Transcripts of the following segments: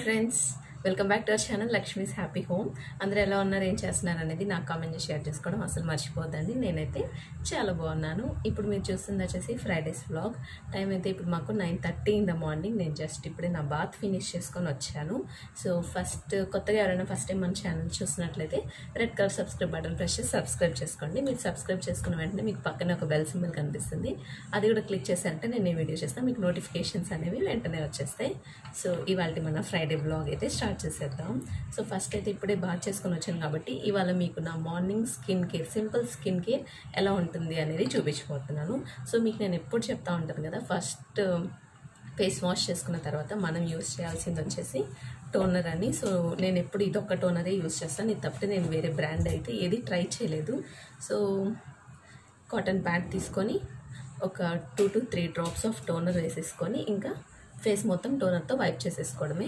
Friends, welcome back to our channel Lakshmi's happy home. అందరూ ఎలా ఉన్నారు, ఏం చేస్తున్నారు అనేది నాకు కామెంట్ చేసి షేర్ చేసుకోవడం అసలు మర్చిపోద్దండి. నేనైతే చాలా బాగున్నాను. ఇప్పుడు మీరు చూస్తుంది వచ్చేసి ఫ్రైడేస్ వ్లాగ్. టైం అయితే ఇప్పుడు మాకు 9:30 ఇన్ ద మార్నింగ్. నేను జస్ట్ ఇప్పుడే నా బాత్ ఫినిష్ చేసుకొని వచ్చాను. సో కొత్తగా ఎవరైనా ఫస్ట్ టైం మన ఛానల్ చూసినట్లయితే red colour subscribe button press చేసి సబ్స్క్రైబ్ చేసుకోండి. మీరు సబ్స్క్రైబ్ చేసుకున్న వెంటనే మీకు పక్కనే ఒక బెల్ సింబల్ కనిపిస్తుంది. అది కూడా క్లిక్ చేశారంటే నేను ఈ వీడియో చేస్తాను, మీకు నోటిఫికేషన్స్ అనేవి వెంటనే వచ్చేస్తాయి. సో ఇవాళ మన ఫ్రైడే వ్లాగ్ అయితే స్టార్ట్ చేసేద్దాం. సో ఫస్ట్ అయితే ఇప్పుడే బాత్ చేసుకొని వచ్చాను కాబట్టి ఇవాళ మీకు నా morning skin care, simple skin care ఎలా ఉంటుంది అనేది చూపించబోతున్నాను. సో మీకు నేను ఎప్పుడు చెప్తా ఉంటాను కదా, ఫస్ట్ ఫేస్ వాష్ చేసుకున్న తర్వాత మనం యూజ్ చేయాల్సింది వచ్చేసి టోనర్ అని. సో నేను ఎప్పుడు ఇదొక్క టోనరే యూజ్ చేస్తాను. ఇది తప్పితే నేను వేరే బ్రాండ్ అయితే ఏది ట్రై చేయలేదు. సో కాటన్ ప్యాడ్ తీసుకొని ఒక 2 to 3 డ్రాప్స్ ఆఫ్ టోనర్ వేసేసుకొని ఇంకా ఫేస్ మొత్తం టోనర్తో వైప్ చేసేసుకోవడమే.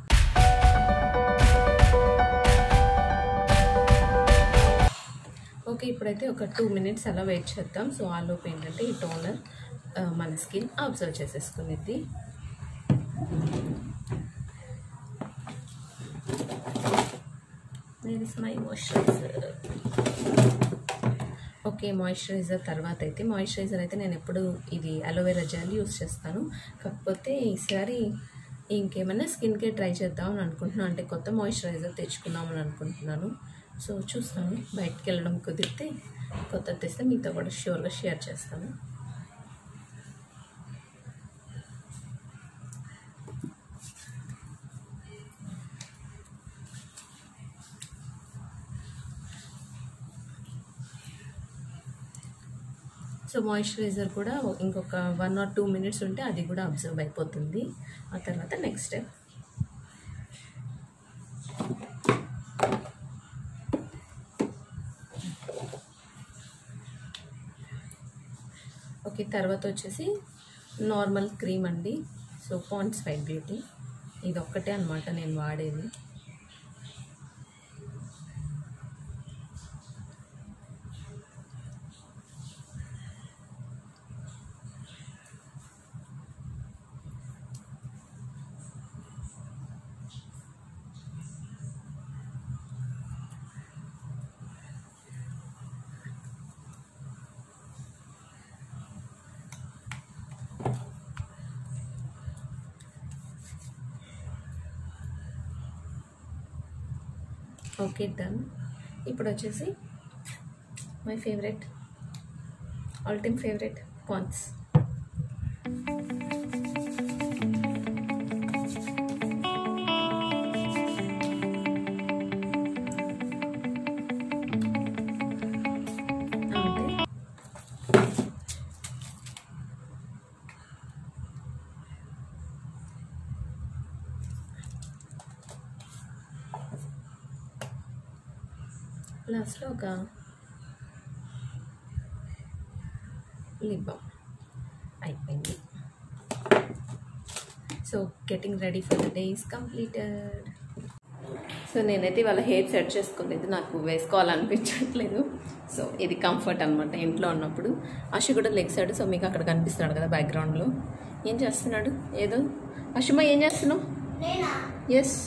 ఓకే, ఇప్పుడైతే ఒక 2 minutes అలా వెయిట్ చేద్దాం. సో ఆ లోపు ఏంటంటే ఈ టోనర్ మన స్కిన్ అబ్జర్వ్ చేసేసుకునేది. Where is my moisturiser? Okay, moisturiser తర్వాత అయితే మాయిశ్చరైజర్ అయితే నేను ఎప్పుడు ఇది అలోవెరా జెల్ యూస్ చేస్తాను. కాకపోతే ఈసారి ఇంకేమైనా స్కిన్ కేర్ ట్రై చేద్దామని అనుకుంటున్నాను. అంటే కొత్త మాయిశ్చరైజర్ తెచ్చుకుందామని అనుకుంటున్నాను. సో చూస్తాను, బయటికి వెళ్ళడం కుదిరితే కొత్త తెస్తే మీతో కూడా షూర్గా షేర్ చేస్తాను. సో మాయిశ్చరైజర్ కూడా ఇంకొక 1 or 2 minutes ఉంటే అది కూడా అబ్జర్వ్ అయిపోతుంది. ఆ తర్వాత నెక్స్ట్ స్టెప్ ఓకే, తర్వాత వచ్చేసి నార్మల్ క్రీమ్ అండి. సో పాండ్స్ వైట్ బ్యూటీ ఇది ఒక్కటే అనమాట నేను వాడేది. Okay, done. ఇప్పుడు వచ్చేసి my favourite, all time favourite Pond's. లాస్ట్లో ఒక లిప్ బామ్ అయిపోయింది. So getting ready for the day is completed. So నేనైతే ఇవాళ హెయిర్ సెట్ చేసుకోలేదు, నాకు వేసుకోవాలనిపించట్లేదు. సో ఇది కంఫర్ట్ అనమాట ఇంట్లో ఉన్నప్పుడు. అషు కూడా లెగ్సాడు. సో మీకు అక్కడ కనిపిస్తున్నాడు కదా బ్యాక్గ్రౌండ్లో ఏం చేస్తున్నాడు, ఏదో. అషుమా ఏం చేస్తున్నావు? ఎస్,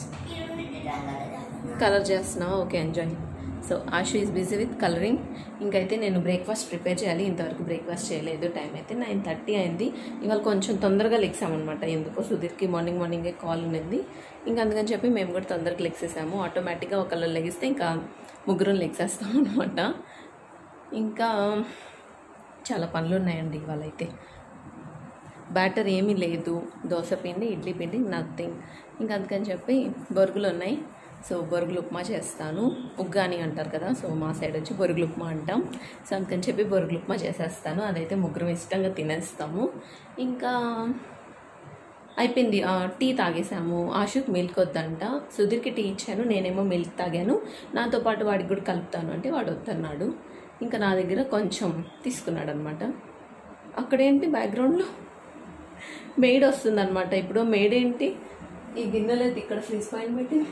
కలర్ చేస్తున్నావా? Okay, enjoy. So Ashu is busy with colouring. ఇంకైతే నేను బ్రేక్ఫాస్ట్ ప్రిపేర్ చేయాలి. ఇంతవరకు బ్రేక్ఫాస్ట్ చేయలేదు. టైం అయితే 9:30 అయింది. ఇవాళ కొంచెం తొందరగా లెగ్సామన్నమాట. ఎందుకో సుధీర్కి మార్నింగే కాల్ ఉన్నది. ఇంకా అందుకని చెప్పి మేము కూడా తొందరగా లెగ్సేసాము. ఆటోమేటిక్గా ఒకళ్ళు లెగిస్తే ఇంకా ముగ్గురం లెగ్సేస్తాం అనమాట. ఇంకా చాలా పనులు ఉన్నాయండి ఇవాళ అయితే. బ్యాటర్ ఏమీ లేదు, దోశ పిండి, ఇడ్లీ పిండి, నథింగ్. ఇంకా అందుకని చెప్పి బొరుగులు ఉన్నాయి. సో బొరుగులు ఉప్మా చేస్తాను. ఉగ్గాని అంటారు కదా, సో మా సైడ్ వచ్చి బొరుగులు ఉప్మా అంటాం. సో అందుకని చెప్పి బొరుగులు ఉప్మా చేసేస్తాను. అదైతే ముగ్గురం ఇష్టంగా తినేస్తాము. ఇంకా అయిపోయింది. టీ తాగేసాము. ఆషుకి మిల్క్ వద్దంట. సుధీర్కి టీ ఇచ్చాను, నేనేమో మిల్క్ తాగాను. నాతో పాటు వాడికి కూడా కలుపుతాను అంటే వాడు వద్దన్నాడు. ఇంకా నా దగ్గర కొంచెం తీసుకున్నాడు అనమాట. అక్కడేంటి బ్యాక్గ్రౌండ్లో మెయిడ్ వస్తుందన్నమాట. ఇప్పుడు మెయిడ్ ఏంటి, ఈ గిన్నెలేదు ఇక్కడ ఫ్రిజ్ పైన పెట్టి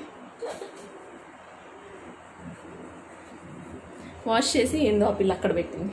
వాష్ చేసి ఏందో ఆ పిల్ల అక్కడ పెట్టింది.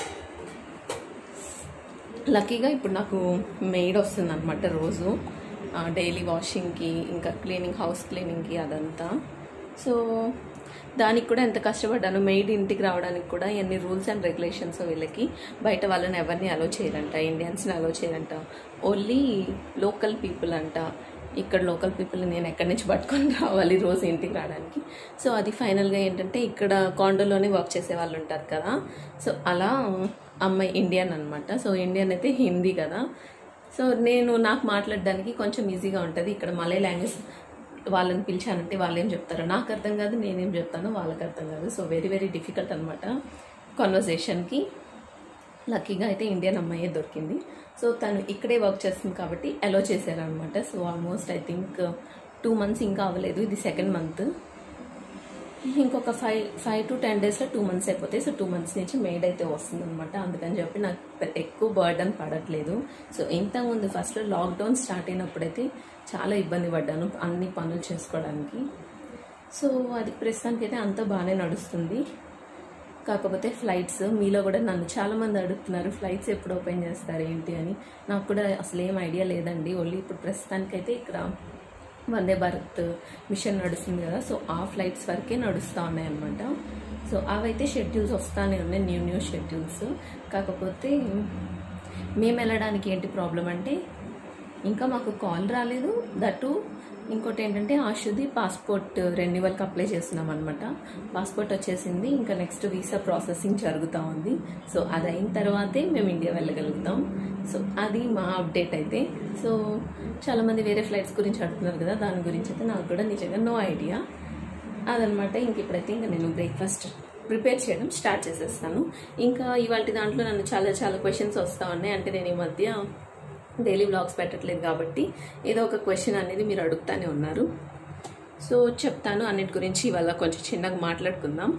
లక్కీగా ఇప్పుడు నాకు మెయిడ్ వస్తుంది అనమాట రోజు. డైలీ వాషింగ్కి, ఇంకా క్లీనింగ్, హౌస్ క్లీనింగ్కి అదంతా. సో దానికి కూడా ఎంత కష్టపడ్డాను. మెయిడ్ ఇంటికి రావడానికి కూడా ఎన్ని రూల్స్ అండ్ రెగ్యులేషన్స్. వీళ్ళకి బయట వాళ్ళని ఎవరిని అలో చేయరంట, ఇండియన్స్ని అలో చేయరంట, ఓన్లీ లోకల్ పీపుల్ అంట. ఇక్కడ లోకల్ పీపుల్ని నేను ఎక్కడి నుంచి పట్టుకొని రావాలి రోజు ఇంటికి రావడానికి. సో అది ఫైనల్గా ఏంటంటే ఇక్కడ కాండోలోనే వర్క్ చేసే వాళ్ళు ఉంటారు కదా, సో అలా అమ్మాయి ఇండియన్ అనమాట. సో ఇండియన్ అయితే హిందీ కదా, సో నాకు మాట్లాడడానికి కొంచెం ఈజీగా ఉంటుంది. ఇక్కడ మలై లాంగ్వేజ్ వాళ్ళని పిలిచానంటే వాళ్ళు ఏం చెప్తారో నాకు అర్థం కాదు, నేనేం చెప్తానో వాళ్ళకి అర్థం కాదు. సో వెరీ వెరీ డిఫికల్ట్ అనమాట కన్వర్జేషన్కి. లక్కీగా అయితే ఇండియన్ అమ్మాయే దొరికింది. సో తను ఇక్కడే వర్క్ చేస్తుంది కాబట్టి అలో చేశారనమాట. So almost I think 2 months ఇంకా అవ్వలేదు, ఇది 2nd month. ఇంకొక 5 to 10 daysలో 2 months అయిపోతాయి. సో 2 months నుంచి మెయిడ్ అయితే వస్తుంది అనమాట. అందుకని చెప్పి నాకు ఎక్కువ బర్డన్ పడట్లేదు. సో ఇంతకుముందు ఫస్ట్లో లాక్డౌన్ స్టార్ట్ అయినప్పుడైతే చాలా ఇబ్బంది పడ్డాను అన్ని పనులు చేసుకోవడానికి. సో అది ప్రస్తుతానికి అయితే అంతా బాగానే నడుస్తుంది. కాకపోతే ఫ్లైట్స్, మీలో కూడా నన్ను చాలామంది అడుగుతున్నారు ఫ్లైట్స్ ఎప్పుడు ఓపెన్ చేస్తారు ఏంటి అని. నాకు కూడా అసలు ఏం ఐడియా లేదండి. ఓన్లీ ఇప్పుడు ప్రస్తుతానికైతే ఇక్కడ వందే భారత్ మిషన్ నడుస్తుంది కదా, సో ఆ ఫ్లైట్స్ వరకే నడుస్తూ ఉన్నాయన్నమాట. సో అవైతే షెడ్యూల్స్ వస్తూనే ఉన్నాయి, న్యూ షెడ్యూల్స్. కాకపోతే మేము వెళ్ళడానికి ఏంటి ప్రాబ్లం అంటే ఇంకా మాకు కాల్ రాలేదు. దట్టు ఇంకోటి ఏంటంటే ఆశుది పాస్పోర్ట్ రెన్యువల్కి అప్లై చేస్తున్నాం అనమాట. పాస్పోర్ట్ వచ్చేసింది, ఇంకా నెక్స్ట్ వీసా ప్రాసెసింగ్ జరుగుతూ ఉంది. సో అది అయిన తర్వాతే మేము ఇండియా వెళ్ళగలుగుతాం. సో అది మా అప్డేట్ అయితే. సో చాలామంది వేరే ఫ్లైట్స్ గురించి అడుగుతున్నారు కదా, దాని గురించి అయితే నాకు కూడా నిజంగా నో ఐడియా అదనమాట. ఇంక ఇప్పుడైతే ఇంకా నేను బ్రేక్ఫాస్ట్ ప్రిపేర్ చేయడం స్టార్ట్ చేసేస్తాను. ఇంకా ఇవాళ దాంట్లో నన్ను చాలా క్వశ్చన్స్ వస్తూ ఉన్నాయి. అంటే నేను ఈ మధ్య డైలీ వ్లాగ్స్ పెట్టట్లేదు కాబట్టి ఏదో ఒక క్వశ్చన్ అనేది మీరు అడుగుతానే ఉన్నారు. సో చెప్తాను అన్నిటి గురించి ఇవాళ కొంచెం చిన్నగా మాట్లాడుకుందాం.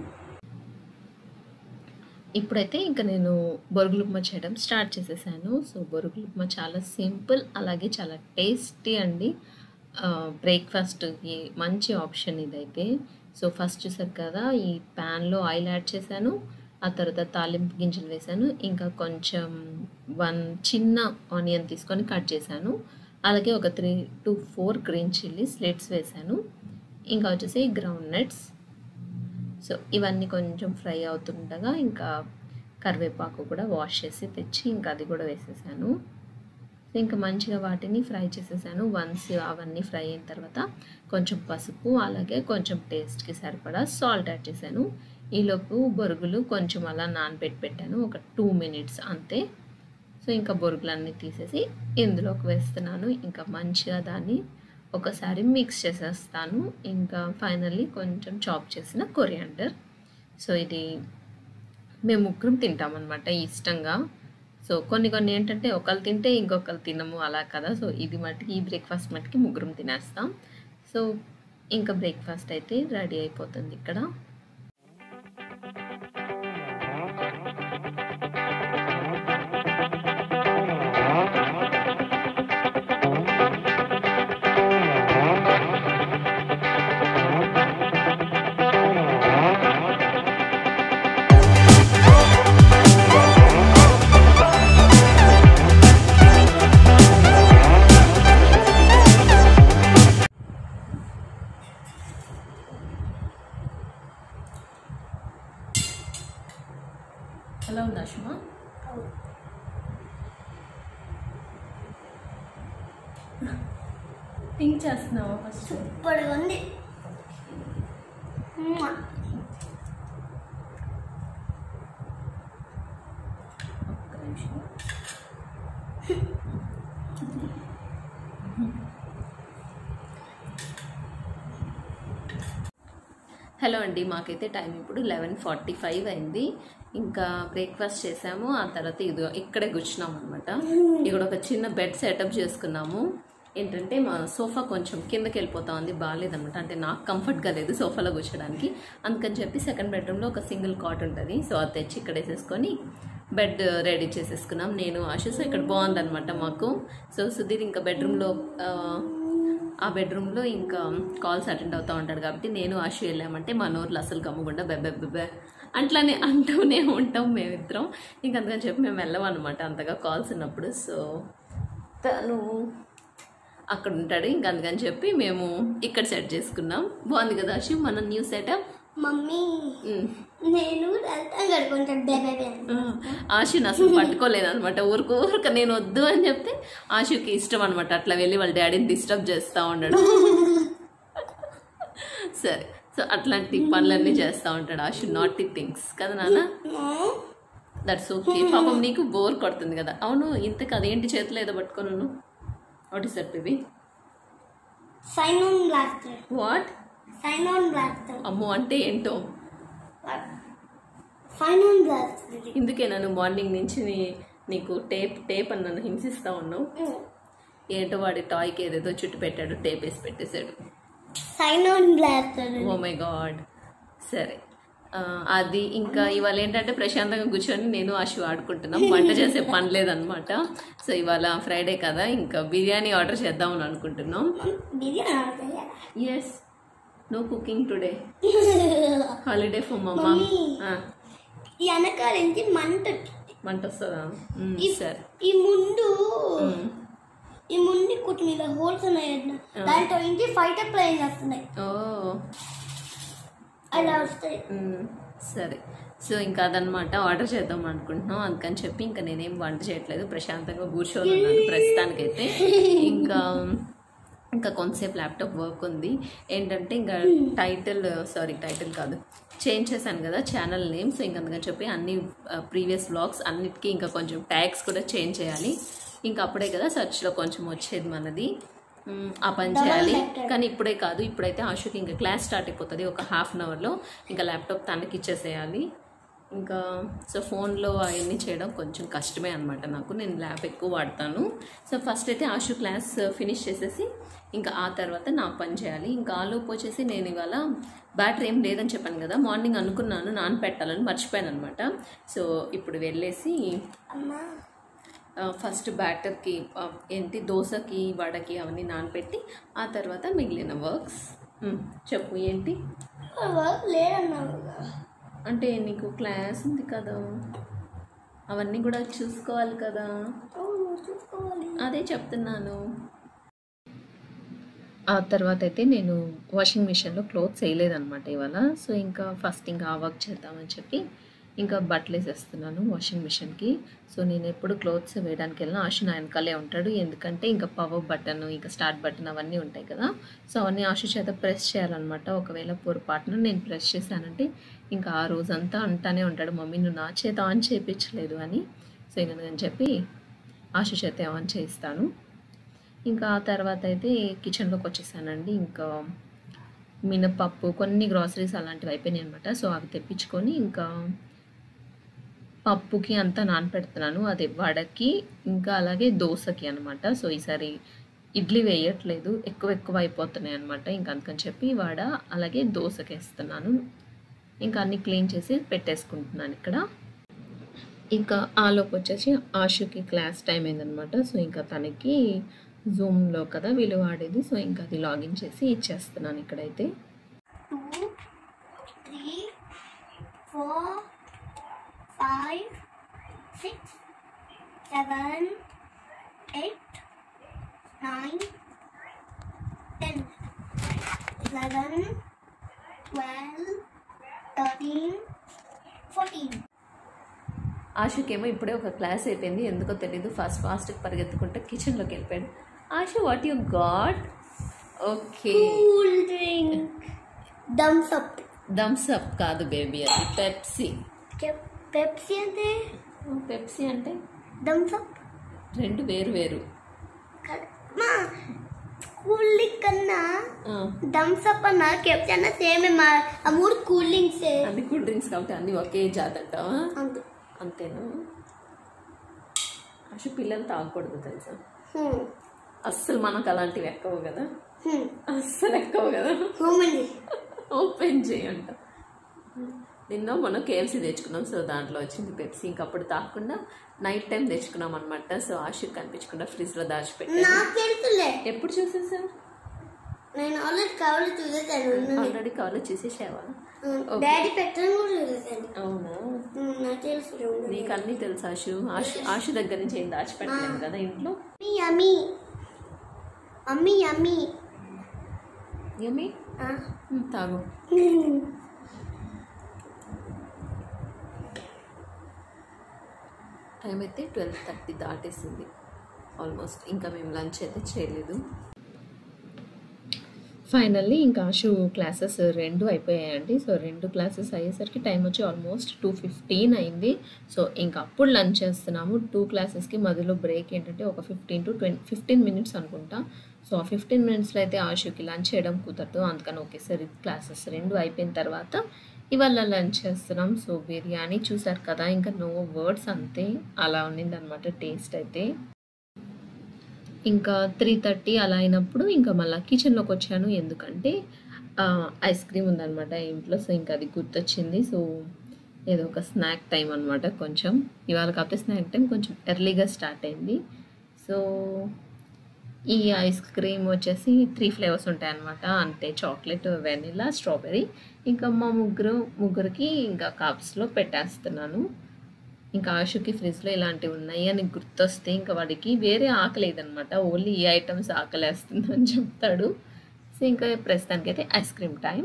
ఇప్పుడైతే ఇంకా నేను బొరుగులు ఉప్మా చేయడం స్టార్ట్ చేసేసాను. సో బొరుగులు ఉప్మా చాలా సింపుల్, అలాగే చాలా టేస్టీ అండి. బ్రేక్ఫాస్ట్కి మంచి ఆప్షన్ ఇదైతే. సో ఫస్ట్ చూసారు కదా, ఈ ప్యాన్లో ఆయిల్ యాడ్ చేశాను, ఆ తర్వాత తాలింపు గింజలు వేసాను, ఇంకా కొంచెం 1 చిన్న ఆనియన్ తీసుకొని కట్ చేశాను, అలాగే ఒక 3 to 4 గ్రీన్ చిల్లీస్ స్లైట్స్ వేసాను, ఇంకా వచ్చేసి గ్రౌండ్ నట్స్. సో ఇవన్నీ కొంచెం ఫ్రై అవుతుండగా ఇంకా కరివేపాకు కూడా వాష్ చేసి తెచ్చి ఇంకా అది కూడా వేసేసాను. ఇంకా మంచిగా వాటిని ఫ్రై చేసేసాను. వన్స్ అవన్నీ ఫ్రై అయిన తర్వాత కొంచెం పసుపు, అలాగే కొంచెం టేస్ట్కి సరిపడా సాల్ట్ యాడ్ చేశాను. ఈలోపు బొరుగులు కొంచెం అలా నానబెట్టాను, ఒక 2 minutes అంతే. సో ఇంకా బొరుగులన్నీ తీసేసి ఇందులోకి వేస్తున్నాను. ఇంకా మంచిగా దాన్ని ఒకసారి మిక్స్ చేసేస్తాను. ఇంకా ఫైనల్లీ కొంచెం చాప్ చేసిన కొరియాండర్. సో ఇది మేము ముగ్గురం తింటామన్నమాట ఇష్టంగా. సో కొన్ని ఏంటంటే ఒకళ్ళు తింటే ఇంకొకరు తినము అలా కదా. సో ఇది మట్టుకి, ఈ బ్రేక్ఫాస్ట్ మట్టుకి ముగ్గురం తినేస్తాం. సో ఇంకా బ్రేక్ఫాస్ట్ అయితే రెడీ అయిపోతుంది ఇక్కడ. ఎలా ఉంది అష్మా? థింక్ చేస్తున్నావా ఫస్ట్? సూపర్గా ఉంది. ఒక్క నిమిషం. హలో అండి, మాకైతే టైం ఇప్పుడు 11:45 అయింది. ఇంకా బ్రేక్ఫాస్ట్ చేసాము, ఆ తర్వాత ఇక్కడే కూర్చున్నాము అనమాట. ఇక్కడ ఒక చిన్న బెడ్ సెటప్ చేసుకున్నాము. ఏంటంటే మా సోఫా కొంచెం కిందకి వెళ్ళిపోతా ఉంది, బాగాలేదనమాట. అంటే నాకు కంఫర్ట్గా లేదు సోఫాలో కూర్చోడానికి. అందుకని చెప్పి 2nd bedroomలో ఒక సింగిల్ కాట్ ఉంటుంది. సో అది తెచ్చి ఇక్కడ వేసేసుకొని బెడ్ రెడీ చేసేసుకున్నాం నేను, ఆశు. సో ఇక్కడ బాగుందనమాట మాకు. సో సుధీర్ ఇంకా ఆ బెడ్రూమ్లో ఇంకా కాల్స్ అటెండ్ అవుతూ ఉంటాడు కాబట్టి నేను ఆశు వెళ్ళామంటే మా నోర్లు అసలు గమ్ముకుండా బెబ్బెబ్బెబ్బే అట్లానే అంటూనే ఉంటాం మేమిద్దరం. ఇంక అందుకని చెప్పి మేము వెళ్ళామన్నమాట అంతగా కాల్స్ ఉన్నప్పుడు. సో తను అక్కడ ఉంటాడు. ఇంక అందుకని చెప్పి మేము ఇక్కడ సెట్ చేసుకున్నాం. బాగుంది కదా ఆశు మన న్యూ సెటప్. మమ్మీ నేను ఆశుని అసలు పట్టుకోలేదు అనమాట. ఊరుక నేను వద్దు అని చెప్తే ఆశుకి ఇష్టం అనమాట. అట్లా వెళ్ళి వాళ్ళ డాడీని డిస్టర్బ్ చేస్తూ ఉన్నాడు. సరే, సో అట్లాంటి పనులన్నీ చేస్తూ ఉంటాడు ఆశు. నాటీ థింగ్స్ కదా నాన్న. That's okay. పాపం నీకు బోర్ కొడుతుంది కదా. అవును, ఇంతకు అదేంటి చేతిలో ఏదో పట్టుకోను. What is that baby? సైనాన్ బ్లాస్టర్. వాట్? సైనాన్ బ్లాస్టర్. అమ్మో, అంటే ఏంటో. సైనాన్ బ్లాస్టర్. ఇందుకే నన్ను మార్నింగ్ నుంచి నీకు టేప్ అని నన్ను హింసిస్తూ ఉన్నావు. ఏంటో వాడి టాయ్కి ఏదేదో చుట్టు పెట్టాడు, టేప్ వేసి పెట్టేశాడు. సైనాన్ బ్లాస్టర్. Oh my god. సరే, అది ఇంకా ఇవాళ ఏంటంటే ప్రశాంతంగా కూర్చొని నేను ఆశు ఆడుకుంటున్నాం. వంట చేసే పని లేదనమాట. సో ఇవాళ ఫ్రైడే కదా, ఇంకా బిర్యానీ ఆర్డర్ చేద్దామని అనుకుంటున్నాం. Yes, no cooking today, holiday for mama. మంట వస్తుందా? సరే. ఈ ముందు కుట్టు మీద హోల్స్ ఉన్నాయి, దాంట్లో ఇంటి ఫైటర్ ప్లేన్ వస్తున్నాయి. అలా వస్తాయి. సరే, సో ఇంకా అదనమాట ఆర్డర్ చేద్దాం అనుకుంటున్నాం. అందుకని చెప్పి ఇంకా నేనేం వంట చేయట్లేదు, ప్రశాంతంగా కూర్చొని ఉన్నాను ప్రస్తుతానికైతే. ఇంకా కొంతసేపు ల్యాప్టాప్ వర్క్ ఉంది. ఏంటంటే ఇంకా టైటిల్ కాదు, చేంజ్ చేశాను కదా ఛానల్ నేమ్. సో ఇంక అందుకని చెప్పి అన్ని ప్రీవియస్ వ్లాగ్స్ అన్నిటికీ ఇంకా కొంచెం ట్యాగ్స్ కూడా చేంజ్ చేయాలి. ఇంకా అప్పుడే కదా సర్చ్లో కొంచెం వచ్చేది మనది. ఆ పని చేయాలి. కానీ ఇప్పుడే కాదు, ఇప్పుడైతే ఆశుకి ఇంకా క్లాస్ స్టార్ట్ అయిపోతుంది ఒక హాఫ్ అన్ అవర్లో. ఇంకా ల్యాప్టాప్ తనకి ఇచ్చేసేయాలి. ఇంకా సో ఫోన్లో అవన్నీ చేయడం కొంచెం కష్టమే అనమాట నాకు. నేను ల్యాప్ ఎక్కువ వాడతాను. సో ఫస్ట్ అయితే ఆశు క్లాస్ ఫినిష్ చేసేసి ఇంకా ఆ తర్వాత నా పని చేయాలి. ఇంకా ఆలోపు వచ్చేసి నేను ఇవాళ బ్యాటరీ ఏం లేదని చెప్పాను కదా, మార్నింగ్ అనుకున్నాను నానపెట్టాలని, మర్చిపోయాను అనమాట. సో ఇప్పుడు వెళ్ళేసి ఫస్ట్ బ్యాటర్కి ఏంటి దోశకి వడకి అవన్నీ నానపెట్టి ఆ తర్వాత మిగిలిన వర్క్స్. చెప్పు ఏంటి? అంటే నీకు క్లాస్ ఉంది కదా, అవన్నీ కూడా చూసుకోవాలి కదా, అదే చెప్తున్నాను. ఆ తర్వాత అయితే నేను వాషింగ్ మిషన్లో క్లోత్స్ వేయలేదన్నమాట ఇవాళ. సో ఇంకా ఫస్ట్ ఇంకా ఆ వర్క్ చేద్దామని చెప్పి ఇంకా బట్టలు వేసేస్తున్నాను వాషింగ్ మిషన్కి. సో నేను ఎప్పుడు క్లోత్స్ వేయడానికి వెళ్ళినా ఆశు నా వెనకాలే ఉంటాడు. ఎందుకంటే ఇంకా పవర్ బటన్, ఇంకా స్టార్ట్ బటన్ అవన్నీ ఉంటాయి కదా. సో అవన్నీ ఆశు చేత ప్రెస్ చేయాలన్నమాట. ఒకవేళ పొరపాటున నేను ప్రెస్ చేశానంటే ఇంకా ఆ రోజంతా అంటానే ఉంటాడు, మమ్మీ నువ్వు నా చేత ఆన్ చేయించలేదు అని. సో ఎందుకని చెప్పి ఆశు చేత ఆన్ చేయిస్తాను. ఇంకా ఆ తర్వాత అయితే కిచెన్లోకి వచ్చేసానండి. ఇంకా మినపప్పు, కొన్ని గ్రాసరీస్ అలాంటివి అయిపోయినాయి అనమాట. సో అవి తెప్పించుకొని ఇంకా పప్పుకి అంతా నానపెడుతున్నాను. అది వడకి ఇంకా అలాగే దోశకి అనమాట. సో ఈసారి ఇడ్లీ వేయట్లేదు, ఎక్కువ అయిపోతున్నాయి అనమాట. ఇంకా అందుకని చెప్పి వడ అలాగే దోశకి వేస్తున్నాను. ఇంకా అన్నీ క్లీన్ చేసి పెట్టేసుకుంటున్నాను ఇక్కడ. ఇంకా ఆలోపు వచ్చేసి ఆశుకి క్లాస్ టైం అయిందనమాట. సో ఇంకా తనకి జూమ్లో కదా వీళ్ళు వాడేది. సో ఇంకా అది లాగిన్ చేసి ఇచ్చేస్తున్నాను ఇక్కడైతే. 2 3 4 5 6 7 8 9 10 11 12 13 14. ఆశుకేమో ఇప్పుడే ఒక క్లాస్ అయిపోయింది, ఎందుకో తెలీదు ఫాస్ట్గా పరిగెత్తుకుంటే కిచెన్లోకి వెళ్ళిపోయాడు. Ashu, what you got? Okay, cool drink. Thums Up కాదు బేబీ, అది పెప్సీ. పెప్సీ అంటే థమ్స్ అప్ రెండు వేరు. కూల్ డ్రింక్ కన్నా థమ్స్ అప్ అన్న పెప్సీ అన్న సేమ్. ఆ మూడు కూల్ డ్రింక్స్, అన్ని కూల్ డ్రింక్స్ కాబట్టి అన్ని ఒకే జాతి అంటావా? అంతేనా? ఆశు పిల్లలు తాగకూడదు తెలుసా, అస్సలు మనకు అలాంటివి ఎక్కవు కదా, అస్సలు ఎక్కవు కదా. ఓపెన్ చేయంట. నిన్న మనం KFC తెచ్చుకున్నాం. సో దాంట్లో వచ్చింది పెప్సీ. ఇంకప్పుడు తాగకుండా నైట్ టైం తెచ్చుకున్నాం అనమాట. సో ఆశకు కనిపించకుండా ఫ్రిడ్జ్లో దాచిపెట్టాను. ఎప్పుడు చూసేసావు? నేను ఆల్రెడీ కవర్లో చూసేసావా? డాడీ పెట్టడం కూడా చూసేసాను. అవునా? నాకు తెలుసు. నీకు అన్నీ తెలుసు ఆశు. ఆశు దగ్గర నుంచి ఏం దాచిపెట్టలేదు కదా ఇంట్లో. అమ్మి అమ్మి యమ్మీ తాగు. టైం అయితే 12:30 దాటేసింది ఆల్మోస్ట్. ఇంకా మేము లంచ్ అయితే చేయలేదు. ఫైనల్లీ ఇంకా ఆషు క్లాసెస్ 2 అయిపోయాయండి. సో 2 క్లాసెస్ అయ్యేసరికి టైం వచ్చి ఆల్మోస్ట్ 2:15 అయింది. సో ఇంకా అప్పుడు లంచ్ చేస్తున్నాము. 2 క్లాసెస్కి మధ్యలో బ్రేక్ ఏంటంటే ఒక 15 మినిట్స్ అనుకుంటా. సో ఆ 15 మినిట్స్లో అయితే ఆషుకి లంచ్ చేయడం కుదరదు. అందుకని ఒకేసారి క్లాసెస్ 2 అయిపోయిన తర్వాత ఇవాళ లంచ్ చేస్తున్నాం. సో బిర్యానీ చూసారు కదా, ఇంకా నో వర్డ్స్, అంతే అలా ఉండిందనమాట టేస్ట్ అయితే. ఇంకా 3:30 అలా అయినప్పుడు ఇంకా మళ్ళీ కిచెన్లోకి వచ్చాను. ఎందుకంటే ఐస్ క్రీమ్ ఉందనమాట ఇంట్లో. సో ఇంకా అది గుర్తొచ్చింది. సో ఏదో ఒక స్నాక్ టైం అనమాట. కొంచెం ఇవాళ కాకపోతే స్నాక్ టైం కొంచెం ఎర్లీగా స్టార్ట్ అయింది. సో ఈ ఐస్ క్రీమ్ వచ్చేసి 3 ఫ్లేవర్స్ ఉంటాయన్నమాట. అంటే చాక్లెట్, వెనిలా, స్ట్రాబెర్రీ. ఇంకా మా ముగ్గురికి ఇంకా కప్స్లో పెట్టేస్తున్నాను. ఇంకా ఆషుకి ఫ్రిడ్జ్లో ఇలాంటివి ఉన్నాయి అని గుర్తొస్తే ఇంకా వాడికి వేరే ఆకలేదనమాట. ఓన్లీ ఈ ఐటమ్స్ ఆకలేస్తుందని చెప్తాడు. సో ఇంకా ప్రస్తుతానికైతే ఐస్ క్రీమ్ టైం.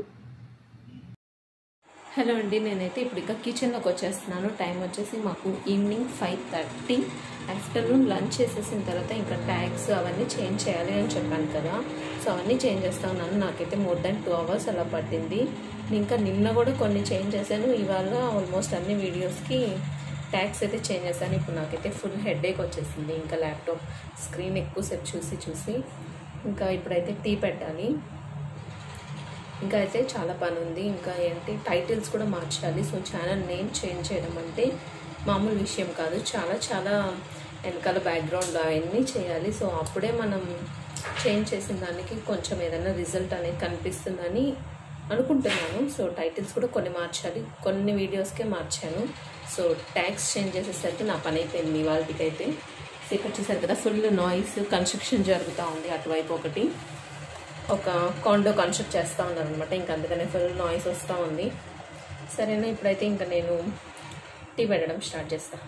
హలో అండి, నేనైతే ఇప్పుడు ఇక కిచెన్లోకి వచ్చేస్తున్నాను. టైం వచ్చేసి మాకు ఈవినింగ్ 5:30. ఆఫ్టర్నూన్ లంచ్ చేసేసిన తర్వాత ఇంకా ట్యాగ్స్ అవన్నీ చేంజ్ చేయాలి అని చెప్పాను కదా. సో అవన్నీ చేంజ్ చేస్తా ఉన్నాను. నాకైతే మోర్ దాన్ 2 hours అలా పట్టింది. ఇంకా నిన్న కూడా కొన్ని చేంజ్ చేశాను. ఇవాళ ఆల్మోస్ట్ అన్ని వీడియోస్కి ట్యాగ్స్ అయితే చేంజ్ చేశాను. ఇప్పుడు నాకైతే ఫుల్ హెడేక్ వచ్చేసింది. ఇంకా ల్యాప్టాప్ స్క్రీన్ ఎక్కువసేపు చూసి ఇంకా ఇప్పుడైతే టీ పెట్టాలి. ఇంకా అయితే చాలా పని ఉంది. ఇంకా ఏంటి టైటిల్స్ కూడా మార్చాలి. సో ఛానల్ నేమ్ చేంజ్ చేయడం అంటే మామూలు విషయం కాదు. చాలా వెనకాల బ్యాక్గ్రౌండ్ అవన్నీ చేయాలి. సో అప్పుడే మనం చేంజ్ చేసిన దానికి కొంచెం ఏదైనా రిజల్ట్ అనేది కనిపిస్తుందని అనుకుంటున్నాను. సో టైటిల్స్ కూడా కొన్ని మార్చాలి. కొన్ని వీడియోస్కే మార్చాను. సో ట్యాగ్స్ చేంజ్ చేసేసరికి నా పని అయిపోయింది వాళ్ళకైతే. సో ఇక్కడ చూసారు కదా, ఫుల్ నాయిస్, కన్స్ట్రక్షన్ జరుగుతూ ఉంది. అటువైపు ఒక కాండో కన్స్ట్రక్ట్ చేస్తూ ఉన్నాను అనమాట. ఇంకా అందుకనే ఫుల్ నాయిస్ వస్తూ ఉంది. సరేనా, ఇప్పుడైతే ఇంకా నేను టీ పెట్టడం స్టార్ట్ చేస్తాను.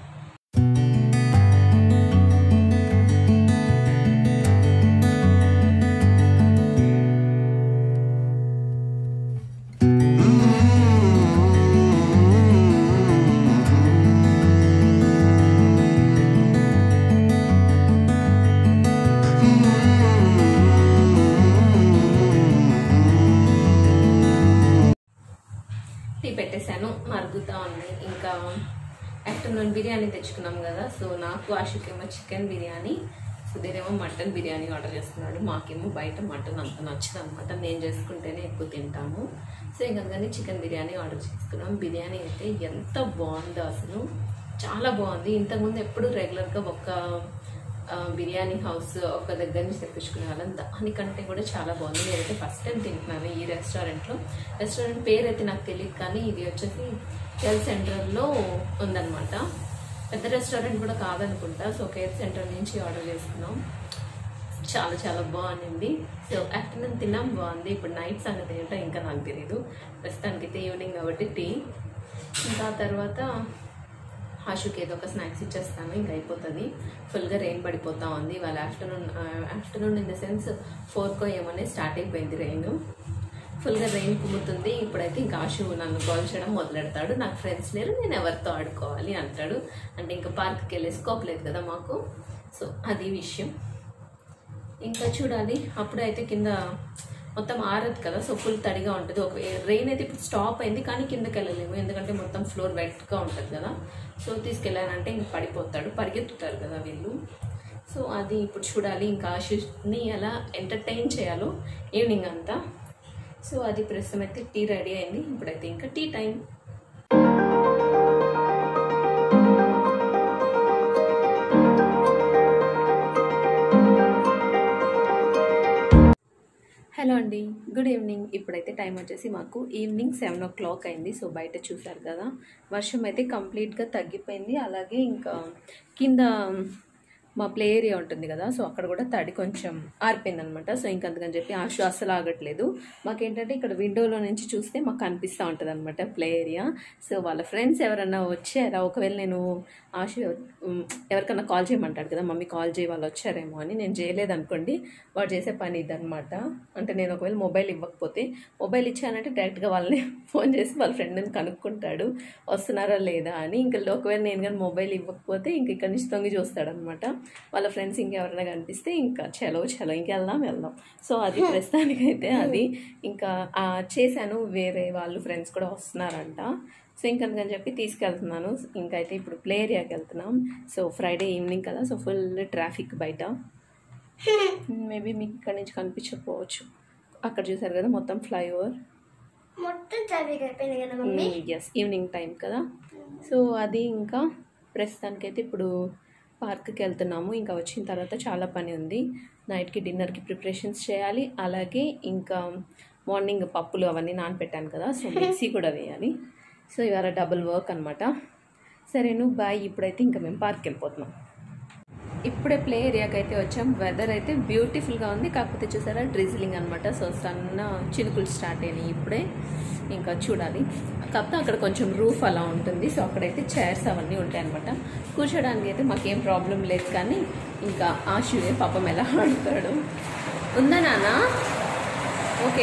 టీ పెట్టేశాను, మరుగుతూ ఉంది. ఇంకా ఆఫ్టర్నూన్ బిర్యానీ తెచ్చుకున్నాం కదా. సో నాకు ఆషుకేమో చికెన్ బిర్యానీ, సుధీరేమో మటన్ బిర్యానీ ఆర్డర్ చేసుకున్నాడు. మాకేమో బయట మటన్ అంత నచ్చదు అనమాట. నేను చేసుకుంటేనే ఎక్కువ తింటాము. సో ఇంకా చికెన్ బిర్యానీ ఆర్డర్ చేసుకున్నాం. బిర్యానీ అయితే ఎంత బాగుందో, అసలు చాలా బాగుంది. ఇంతకుముందు ఎప్పుడు రెగ్యులర్గా ఒక బిర్యానీ హౌస్ ఒక దగ్గర నుంచి తెప్పించుకునే వాళ్ళం. దానికంటే కూడా చాలా బాగుంది. నేనైతే ఫస్ట్ టైం తింటున్నాను ఈ రెస్టారెంట్లో. రెస్టారెంట్ పేరు అయితే నాకు తెలియదు, కానీ ఇది వచ్చేసి కేఎల్ సెంటర్లో ఉందన్నమాట. పెద్ద రెస్టారెంట్ కూడా కాదనుకుంటా. సో కేఎల్ సెంటర్ నుంచి ఆర్డర్ చేసుకున్నాం. చాలా బాగుంది. సో ఆఫ్టర్నూన్ తిన్నాం, బాగుంది. ఇప్పుడు నైట్ సంగతి ఏంటో ఇంకా నాకు తెలియదు. ప్రస్తుతానికైతే ఈవినింగ్ కాబట్టి టీ. ఇంకా తర్వాత ఆషుకి ఏదో ఒక స్నాక్స్ ఇచ్చేస్తాను, ఇంకా అయిపోతుంది. ఫుల్గా రెయిన్ పడిపోతూ ఉంది. వాళ్ళ ఆఫ్టర్నూన్ ఇన్ ద సెన్స్ 4కో ఏమోనే స్టార్ట్ అయిపోయింది రెయిన్. ఫుల్గా రెయిన్ కుమ్ముతుంది. ఇప్పుడైతే ఇంకా ఆషు నన్ను కాల్ చేయడం మొదలెడతాడు. నాకు ఫ్రెండ్స్ లేరు, నేను ఎవరితో ఆడుకోవాలి అంటాడు. అంటే ఇంకా పార్క్కి వెళ్ళే స్కోప్ లేదు కదా మాకు. సో అది విషయం. ఇంకా చూడాలి. అప్పుడైతే కింద మొత్తం ఆరదు కదా, సో ఫుల్ తడిగా ఉంటుంది. ఒక రెయిన్ అయితే ఇప్పుడు స్టాప్ అయింది, కానీ కిందకి వెళ్ళలేము ఎందుకంటే మొత్తం ఫ్లోర్ వెట్గా ఉంటుంది కదా. సో తీసుకెళ్ళానంటే ఇంక పడిపోతాడు, పరిగెత్తుతారు కదా వీళ్ళు. సో అది ఇప్పుడు చూడాలి. ఇంకా ఆషుని ఎలా ఎంటర్టైన్ చేయాలో ఈవినింగ్ అంతా. సో అది ప్రస్తుతం అయితే టీ రెడీ అయింది. ఇప్పుడైతే ఇంకా టీ టైం. హలో అండి, గుడ్ ఈవినింగ్. ఇప్పుడైతే టైం వచ్చేసి మాకు ఈవినింగ్ 7 o'clock అయింది. సో బయట చూసారు కదా, వర్షం అయితే కంప్లీట్గా తగ్గిపోయింది. అలాగే ఇంకా కింద మా ప్లే ఏరియా ఉంటుంది కదా, సో అక్కడ కూడా తడి కొంచెం ఆరిపోయింది అనమాట. సో ఇంకందుకని చెప్పి ఆశు అస్సలు ఆగట్లేదు. మాకేంటంటే ఇక్కడ విండోలో నుంచి చూస్తే మాకు కనిపిస్తూ ఉంటుంది అనమాట ప్లే ఏరియా. సో వాళ్ళ ఫ్రెండ్స్ ఎవరన్నా వచ్చారా, ఒకవేళ నేను ఆశు ఎవరికన్నా కాల్ చేయమంటాడు కదా, మమ్మీ కాల్ చేయి వాళ్ళు వచ్చారేమో అని, నేను చేయలేదు అనుకోండి వాడు చేసే పని ఇదనమాట. అంటే నేను ఒకవేళ మొబైల్ ఇవ్వకపోతే, మొబైల్ ఇచ్చానంటే డైరెక్ట్గా వాళ్ళని ఫోన్ చేసి వాళ్ళ ఫ్రెండ్ని కనుక్కుంటాడు వస్తున్నారా లేదా అని. ఇంకా ఒకవేళ నేను కానీ మొబైల్ ఇవ్వకపోతే ఇంక ఇక్కడ నుంచి తొంగి చూస్తాడనమాట. వాళ్ళ ఫ్రెండ్స్ ఇంకెవరైనా కనిపిస్తే ఇంకా చలో ఇంకెళ్దాం. సో అది ప్రస్తుతానికైతే అది ఇంకా చేశాను. వేరే వాళ్ళు ఫ్రెండ్స్ కూడా వస్తున్నారంట. సో ఇంకందుకని చెప్పి తీసుకెళ్తున్నాను. ఇంకైతే ఇప్పుడు ప్లే ఏరియాకి వెళ్తున్నాం. సో ఫ్రైడే ఈవినింగ్ కదా, సో ఫుల్ ట్రాఫిక్ బయట. మేబీ మీకు ఇక్కడ నుంచి కనిపించకపోవచ్చు. అక్కడ చూసారు కదా మొత్తం ఫ్లైఓవర్, మొత్తం ట్రాఫిక్ అయిపోయింది కదా మమ్మీ. ఎస్, ఈవినింగ్ టైం కదా. సో అది ఇంకా ప్రస్తుతానికైతే ఇప్పుడు పార్క్కి వెళ్తున్నాము. ఇంకా వచ్చిన తర్వాత చాలా పని ఉంది. నైట్కి డిన్నర్కి ప్రిపరేషన్స్ చేయాలి. అలాగే ఇంకా మార్నింగ్ పప్పులు అవన్నీ నానపెట్టాను కదా, సో మిక్సీ కూడా వేయాలి. సో ఇవాళ డబుల్ వర్క్ అనమాట. సరేను బాయ్. ఇప్పుడైతే ఇంకా మేము పార్క్కి వెళ్ళిపోతున్నాం. ఇప్పుడే ప్లే ఏరియాకి అయితే వచ్చాం. వెదర్ అయితే బ్యూటిఫుల్గా ఉంది. కాకపోతే చూసారా డ్రిజిలింగ్ అనమాట. సో సన్న చినుకులు స్టార్ట్ అయినాయి ఇప్పుడే. ఇంకా చూడాలి. కాకపోతే అక్కడ కొంచెం రూఫ్ అలా ఉంటుంది. సో అక్కడైతే చైర్స్ అవన్నీ ఉంటాయి అనమాట. కూర్చోడానికి అయితే మాకేం ప్రాబ్లం లేదు. కానీ ఇంకా ఆశువే పాపం ఎలా ఆడుతాడు. ఉందా నాన్న? ఓకే.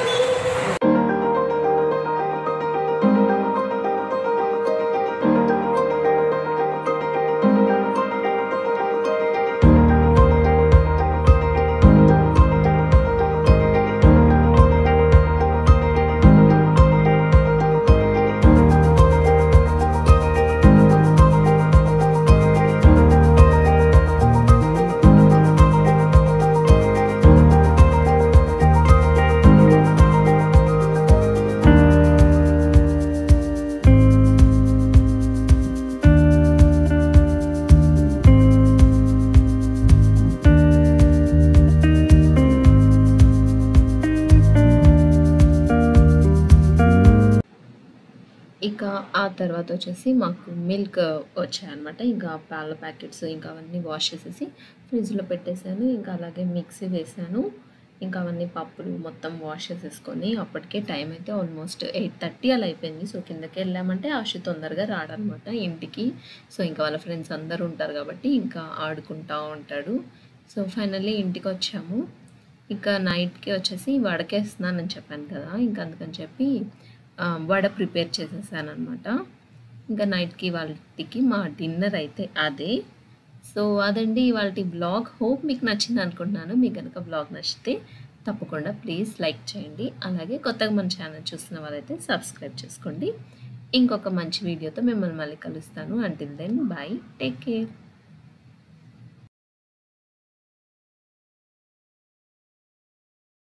ఇక ఆ తర్వాత వచ్చేసి మాకు మిల్క్ వచ్చాయన్నమాట. ఇంకా పాల ప్యాకెట్స్ ఇంకా అవన్నీ వాష్ చేసేసి ఫ్రిడ్జ్లో పెట్టేశాను. ఇంకా అలాగే మిక్సీ వేసాను. ఇంకా అవన్నీ పప్పులు మొత్తం వాష్ చేసేసుకొని అప్పటికే టైం అయితే ఆల్మోస్ట్ 8:30 అలా అయిపోయింది. సో కిందకి వెళ్ళామంటే ఆశు తొందరగా రాడనమాట ఇంటికి. సో ఇంకా వాళ్ళ ఫ్రెండ్స్ అందరూ ఉంటారు కాబట్టి ఇంకా ఆడుకుంటూ ఉంటాడు. సో ఫైనల్లీ ఇంటికి వచ్చాము. ఇంకా నైట్కి వచ్చేసి వడకేస్తున్నానని చెప్పాను కదా, ఇంకా అందుకని చెప్పి వడ ప్రిపేర్ చేసేసాను అనమాట. ఇంకా నైట్కి వాళ్ళకి మా డిన్నర్ అయితే అదే. సో అదండి ఇవాళ బ్లాగ్. హోప్ మీకు నచ్చింది అనుకుంటున్నాను. మీకు కనుక బ్లాగ్ నచ్చితే తప్పకుండా ప్లీజ్ లైక్ చేయండి. అలాగే కొత్తగా మన ఛానల్ చూస్తున్న వాళ్ళైతే సబ్స్క్రైబ్ చేసుకోండి. ఇంకొక మంచి వీడియోతో మిమ్మల్ని మళ్ళీ కలుస్తాను. Until then bye, take care.